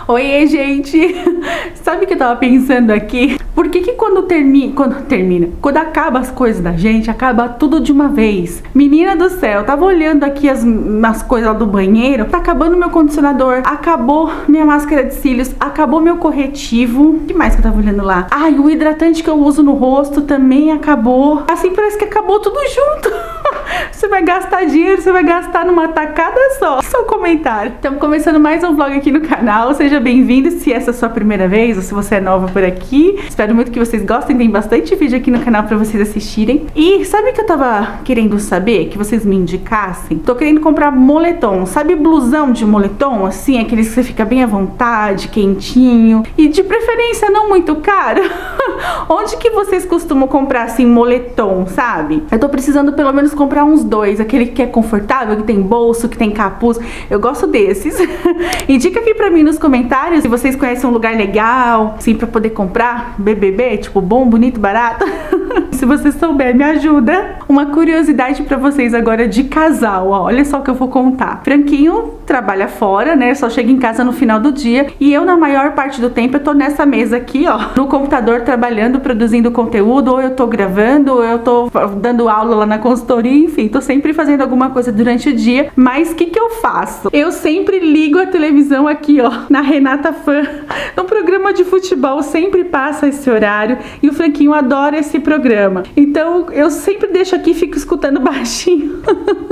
Oi, gente! Sabe o que eu tava pensando aqui? Por que quando acaba as coisas da gente, acaba tudo de uma vez? Menina do céu, eu tava olhando aqui as coisas lá do banheiro, tá acabando meu condicionador, acabou minha máscara de cílios, acabou meu corretivo. O que mais que eu tava olhando lá? Ai, o hidratante que eu uso no rosto também acabou. Assim parece que acabou tudo junto. Você vai gastar dinheiro, você vai gastar numa tacada só. Só um comentário. Estamos começando mais um vlog aqui no canal. Seja bem-vindo se essa é a sua primeira vez ou se você é nova por aqui. Espero muito que vocês gostem. Tem bastante vídeo aqui no canal pra vocês assistirem. E sabe o que eu tava querendo saber? Que vocês me indicassem? Tô querendo comprar moletom. Sabe blusão de moletom? Assim, aqueles que você fica bem à vontade, quentinho. E de preferência não muito caro. Onde que vocês costumam comprar assim moletom, sabe? Eu tô precisando pelo menos comprar uns dois. Aquele que é confortável, que tem bolso, que tem capuz. Eu gosto desses. Indica aqui pra mim nos comentários se vocês conhecem um lugar legal, assim, pra poder comprar BBB, tipo bom, bonito, barato. Se você souber, me ajuda. Uma curiosidade pra vocês agora de casal, ó. Olha só o que eu vou contar. Franquinho trabalha fora, né? Só chega em casa no final do dia. E eu, na maior parte do tempo, eu tô nessa mesa aqui, ó, no computador, trabalhando, produzindo conteúdo. Ou eu tô gravando, ou eu tô dando aula lá na consultoria. Enfim, tô sempre fazendo alguma coisa durante o dia. Mas o que eu faço? Eu sempre ligo a televisão aqui, ó, na Renata Fã. No programa de futebol sempre passa esse horário. E o Franquinho adora esse programa. Então eu sempre deixo aqui e fico escutando baixinho.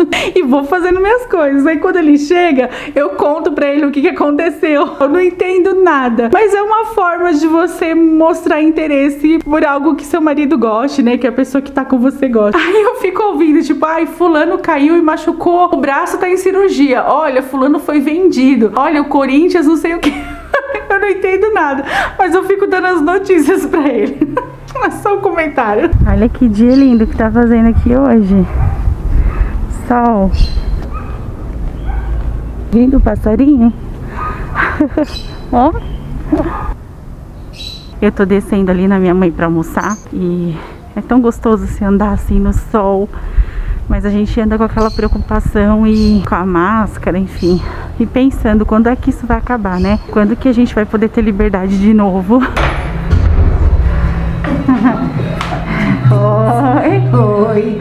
E vou fazendo minhas coisas. Aí quando ele chega, eu conto pra ele o que aconteceu. Eu não entendo nada. Mas é uma forma de você mostrar interesse por algo que seu marido goste, né? Que a pessoa que tá com você gosta. Aí eu fico ouvindo, tipo, ai, fulano caiu e machucou, o braço tá em cirurgia. Olha, fulano foi vendido. Olha, o Corinthians não sei o que. Eu não entendo nada. Mas eu fico dando as notícias pra ele. É só um comentário. Olha que dia lindo que tá fazendo aqui hoje. Sol. Vindo o passarinho. Ó. Eu tô descendo ali na minha mãe pra almoçar. E é tão gostoso se andar assim no sol. Mas a gente anda com aquela preocupação e com a máscara, enfim. E pensando quando é que isso vai acabar, né? Quando que a gente vai poder ter liberdade de novo? Oi! Oi!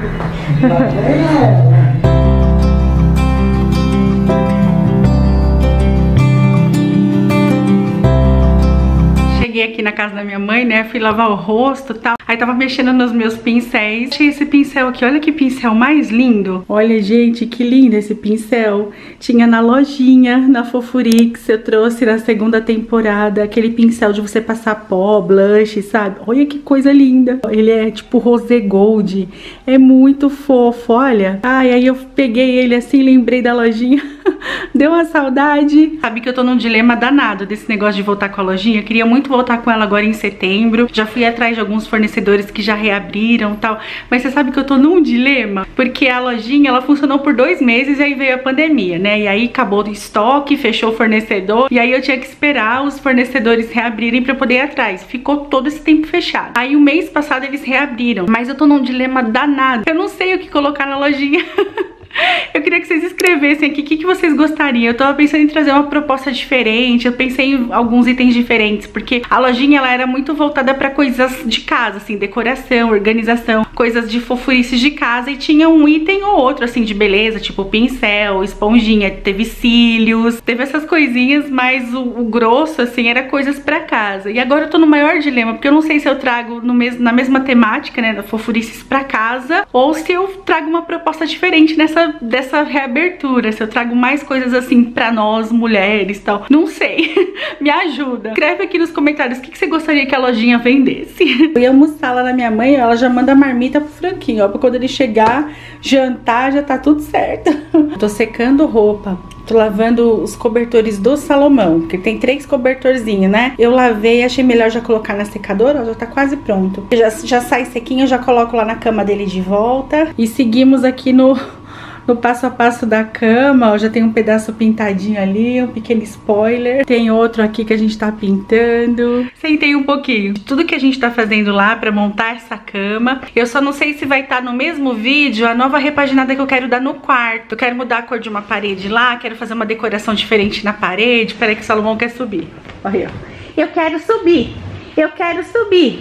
Cheguei aqui na casa da minha mãe, né? Fui lavar o rosto e tal. Aí tava mexendo nos meus pincéis. Achei esse pincel aqui. Olha que pincel mais lindo. Olha, gente, que lindo esse pincel. Tinha na lojinha, na Fofurix. Eu trouxe na segunda temporada. Aquele pincel de você passar pó, blush, sabe? Olha que coisa linda. Ele é tipo rosé gold. É muito fofo, olha. Ai, aí eu peguei ele assim, lembrei da lojinha. Deu uma saudade. Sabe que eu tô num dilema danado desse negócio de voltar com a lojinha. Eu queria muito voltar com ela agora em setembro. Já fui atrás de alguns fornecedores que já reabriram e tal. Mas você sabe que eu tô num dilema. Porque a lojinha, ela funcionou por 2 meses e aí veio a pandemia, né? E aí acabou o estoque, fechou o fornecedor. E aí eu tinha que esperar os fornecedores reabrirem pra eu poder ir atrás. Ficou todo esse tempo fechado. Aí o mês passado eles reabriram. Mas eu tô num dilema danado. Eu não sei o que colocar na lojinha. Eu queria que vocês escrevessem aqui o que vocês gostariam. Eu tava pensando em trazer uma proposta diferente. Eu pensei em alguns itens diferentes, porque a lojinha ela era muito voltada pra coisas de casa, assim, decoração, organização, coisas de fofurices de casa. E tinha um item ou outro, assim, de beleza, tipo pincel, esponjinha, teve cílios, teve essas coisinhas, mas o grosso, assim, era coisas pra casa. E agora eu tô no maior dilema, porque eu não sei se eu trago na mesma temática, né, da fofurices pra casa, ou se eu trago uma proposta diferente dessa reabertura, se eu trago mais coisas assim pra nós, mulheres e tal. Não sei. Me ajuda. Escreve aqui nos comentários o que você gostaria que a lojinha vendesse. Eu ia almoçar lá na minha mãe, ela já manda a marmita pro Franquinho, ó, pra quando ele chegar, jantar, já tá tudo certo. Tô secando roupa. Tô lavando os cobertores do Salomão, porque tem 3 cobertorzinhos, né? Eu lavei, achei melhor já colocar na secadora, ó, já tá quase pronto. Já sai sequinho, eu já coloco lá na cama dele de volta. E seguimos aqui no passo a passo da cama, ó, já tem um pedaço pintadinho ali, um pequeno spoiler. Tem outro aqui que a gente tá pintando. Sentei um pouquinho de tudo que a gente tá fazendo lá pra montar essa cama. Eu só não sei se vai estar no mesmo vídeo a nova repaginada que eu quero dar no quarto. Eu quero mudar a cor de uma parede lá, quero fazer uma decoração diferente na parede. Peraí que o Salomão quer subir. Olha, eu quero subir. Eu quero subir.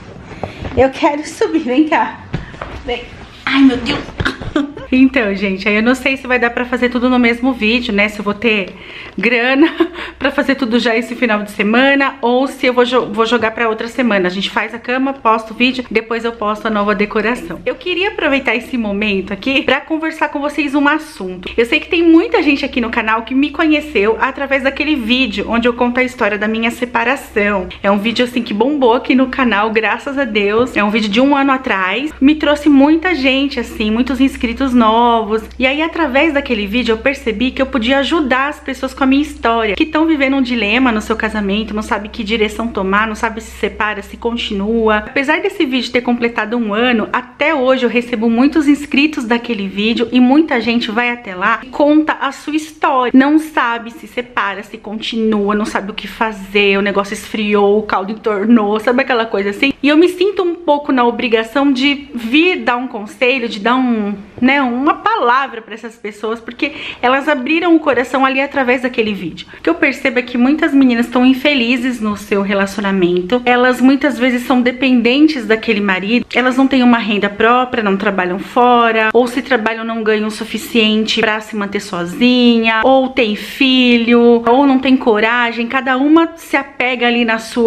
Eu quero subir. Vem cá. Vem. Ai, meu Deus. Então, gente, aí eu não sei se vai dar pra fazer tudo no mesmo vídeo, né? Se eu vou ter grana pra fazer tudo já esse final de semana, ou se eu vou jogar pra outra semana. A gente faz a cama, posta o vídeo, depois eu posto a nova decoração. Eu queria aproveitar esse momento aqui pra conversar com vocês um assunto. Eu sei que tem muita gente aqui no canal que me conheceu através daquele vídeo onde eu conto a história da minha separação. É um vídeo, assim, que bombou aqui no canal, graças a Deus. É um vídeo de 1 ano atrás. Me trouxe muita gente, assim, muitos inscritos novos. E aí, através daquele vídeo, eu percebi que eu podia ajudar as pessoas com a minha história, que estão vivendo um dilema no seu casamento, não sabe que direção tomar, não sabe se separa, se continua. Apesar desse vídeo ter completado 1 ano, até hoje eu recebo muitos inscritos daquele vídeo e muita gente vai até lá e conta a sua história. Não sabe se separa, se continua, não sabe o que fazer, o negócio esfriou, o caldo entornou, sabe aquela coisa assim? E eu me sinto um pouco na obrigação de vir dar um conselho, de dar uma palavra para essas pessoas, porque elas abriram o coração ali através daquele vídeo. O que eu percebo é que muitas meninas estão infelizes no seu relacionamento, elas muitas vezes são dependentes daquele marido, elas não têm uma renda própria, não trabalham fora, ou se trabalham não ganham o suficiente para se manter sozinha, ou tem filho, ou não tem coragem. Cada uma se apega ali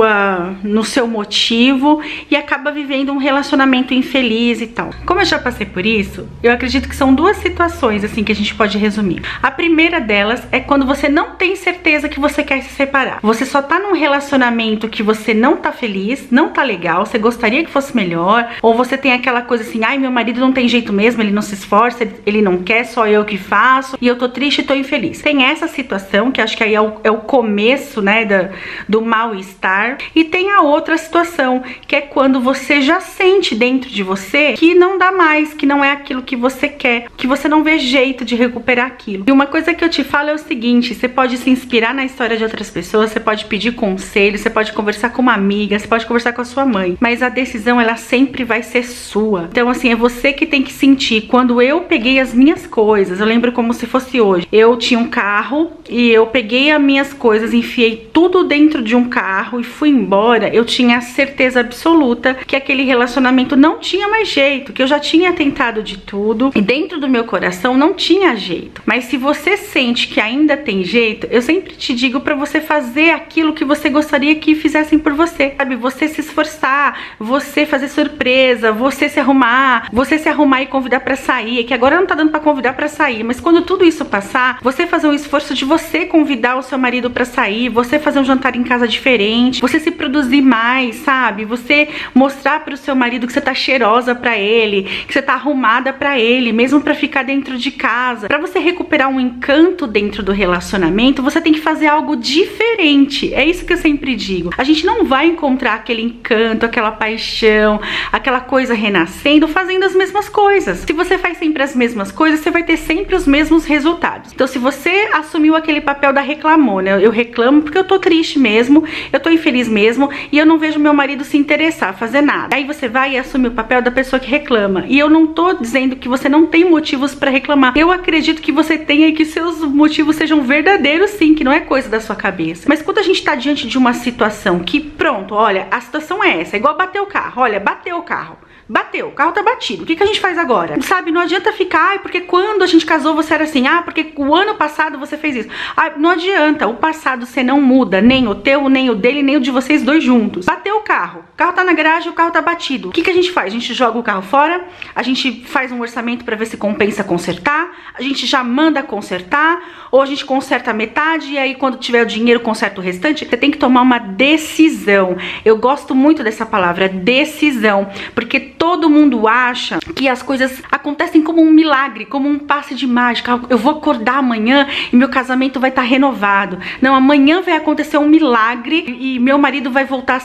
no seu motivo e acaba vivendo um relacionamento infeliz e tal. Como eu já passei por isso, eu acredito que são duas situações assim que a gente pode resumir. A primeira delas é quando você não tem certeza que você quer se separar. Você só tá num relacionamento que você não tá feliz, não tá legal, você gostaria que fosse melhor, ou você tem aquela coisa assim, ai, meu marido não tem jeito mesmo, ele não se esforça, ele não quer, só eu que faço, e eu tô triste e tô infeliz. Tem essa situação, que acho que aí é o começo, né, do mal-estar, e tem a outra situação, que é quando você já sente dentro de você que não dá mais, que não é aquilo que você quer, que você não vê jeito de recuperar aquilo. E uma coisa que eu te falo é o seguinte, você pode se inspirar na história de outras pessoas, você pode pedir conselho, você pode conversar com uma amiga, você pode conversar com a sua mãe, mas a decisão, ela sempre vai ser sua. Então, assim, é você que tem que sentir. Quando eu peguei as minhas coisas, eu lembro como se fosse hoje, eu tinha um carro e eu peguei as minhas coisas, enfiei tudo dentro de um carro e fui embora, eu tinha a certeza absoluta que aquele relacionamento não tinha mais jeito, que eu já tinha tentado de tudo e dentro do meu coração não tinha jeito. Mas se você sente que ainda tem jeito, eu sempre te digo pra você fazer aquilo que você gostaria que fizessem por você, sabe? Você se esforçar, você fazer surpresa, você se arrumar e convidar pra sair, que agora não tá dando pra convidar pra sair, mas quando tudo isso passar, você fazer um esforço de você convidar o seu marido pra sair, você fazer um jantar em casa diferente, você se produzir mais, sabe? Você mostrar pro seu marido que você tá cheirosa pra ele, que você tá arrumada pra ele, mesmo pra ficar dentro de casa. Pra você recuperar um encanto dentro do relacionamento, você tem que fazer algo diferente. É isso que eu sempre digo. A gente não vai encontrar aquele encanto, aquela paixão, aquela coisa renascendo fazendo as mesmas coisas. Se você faz sempre as mesmas coisas, você vai ter sempre os mesmos resultados. Então, se você assumiu aquele papel da reclamona, eu reclamo porque eu tô triste mesmo, eu tô infeliz mesmo e eu não vejo meu marido se interessar, fazer nada. Aí você vai e assume o papel da pessoa que reclama. E eu não tô dizendo que você não tem motivos pra reclamar. Eu acredito que você tenha e que seus motivos sejam verdadeiros, sim, que não é coisa da sua cabeça. Mas quando a gente tá diante de uma situação que, pronto, olha, a situação é essa, é igual bater o carro, olha, bateu o carro. Bateu, o carro tá batido, o que a gente faz agora? Sabe, não adianta ficar, ai, porque quando a gente casou você era assim, ah, porque o ano passado você fez isso. Ah, não adianta, o passado você não muda, nem o teu, nem o dele, nem o de vocês dois juntos. Bateu o carro tá na garagem, o carro tá batido. O que a gente faz? A gente joga o carro fora, a gente faz um orçamento pra ver se compensa consertar, a gente já manda consertar, ou a gente conserta a metade e aí quando tiver o dinheiro conserta o restante. Você tem que tomar uma decisão. Eu gosto muito dessa palavra, decisão, porque todo mundo acha que as coisas acontecem como um milagre, como um passe de mágica. Eu vou acordar amanhã e meu casamento vai estar renovado. Não, amanhã vai acontecer um milagre e meu marido vai voltar a ser carinhoso,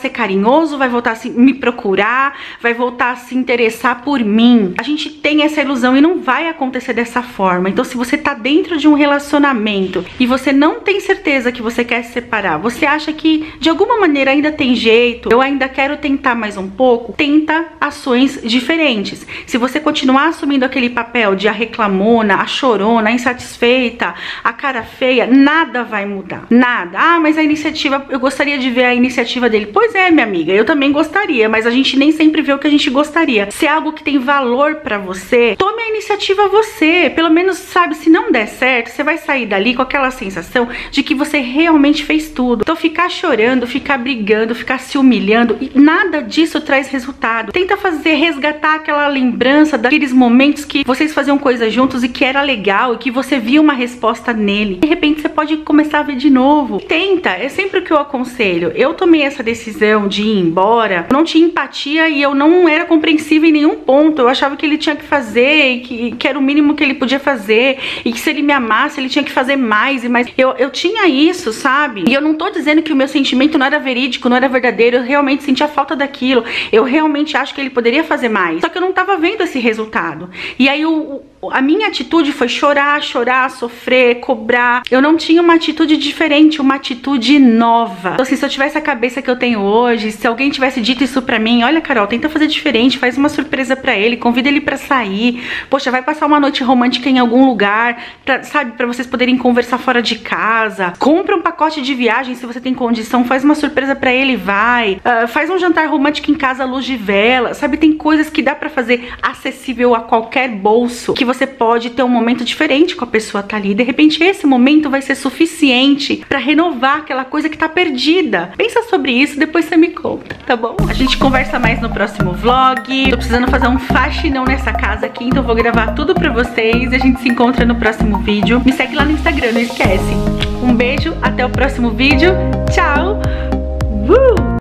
carinhoso, vai voltar a me procurar, vai voltar a se interessar por mim. A gente tem essa ilusão e não vai acontecer dessa forma. Então, se você tá dentro de um relacionamento e você não tem certeza que você quer se separar, você acha que de alguma maneira ainda tem jeito, eu ainda quero tentar mais um pouco, tenta ações diferentes. Se você continuar assumindo aquele papel de a reclamona, a chorona, a insatisfeita, a cara feia, nada vai mudar. Nada. Ah, mas a iniciativa, eu gostaria de ver a iniciativa dele. Pois é, minha amiga, eu também gostaria, mas a gente nem sempre vê o que a gente gostaria. Se é algo que tem valor pra você, tome a iniciativa você. Pelo menos, sabe, se não der certo, você vai sair dali com aquela sensação de que você realmente fez tudo. Então ficar chorando, ficar brigando, ficar se humilhando, e nada disso traz resultado. Tenta resgatar aquela lembrança daqueles momentos que vocês faziam coisas juntos e que era legal e que você via uma resposta nele. De repente você pode começar a ver de novo. Tenta, é sempre o que eu aconselho. Eu tomei essa decisão de ir embora, eu não tinha empatia e eu não era compreensiva em nenhum ponto. Eu achava que ele tinha que fazer e que era o mínimo que ele podia fazer e que se ele me amasse ele tinha que fazer mais e mais. Eu tinha isso, sabe? E eu não tô dizendo que o meu sentimento não era verídico, não era verdadeiro. Eu realmente sentia falta daquilo. Eu realmente acho que ele poderia fazer mais. Só que eu não tava vendo esse resultado. E aí a minha atitude foi chorar, sofrer, cobrar. Eu não tinha uma atitude diferente, uma atitude nova. Então assim, se eu tivesse a cabeça que eu tenho hoje, se alguém tivesse dito isso pra mim, olha, Carol, tenta fazer diferente, faz uma surpresa pra ele, convida ele pra sair, poxa, vai passar uma noite romântica em algum lugar, sabe, pra vocês poderem conversar fora de casa, compra um pacote de viagem se você tem condição, faz uma surpresa pra ele, vai, faz um jantar romântico em casa à luz de vela, sabe, tem coisas que dá pra fazer acessível a qualquer bolso, que você pode ter um momento diferente com a pessoa tá ali, de repente esse momento vai ser suficiente pra renovar aquela coisa que tá perdida. Pensa sobre isso, depois você me conta, tá bom? A gente conversa mais no próximo vlog. Tô precisando fazer um faxinão nessa casa aqui, então eu vou gravar tudo pra vocês e a gente se encontra no próximo vídeo. Me segue lá no Instagram, não esquece. Um beijo, até o próximo vídeo. Tchau!